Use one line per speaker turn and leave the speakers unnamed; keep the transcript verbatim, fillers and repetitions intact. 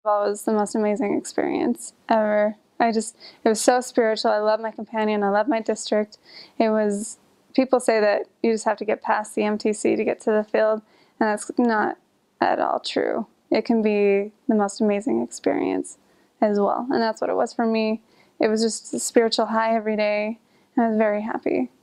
It was the most amazing experience ever. I just, it was so spiritual. I love my companion. I love my district. It was, people say that you just have to get past the M T C to get to the field, and that's not at all true. It can be the most amazing experience as well, and that's what it was for me. It was just a spiritual high every day, and I was very happy.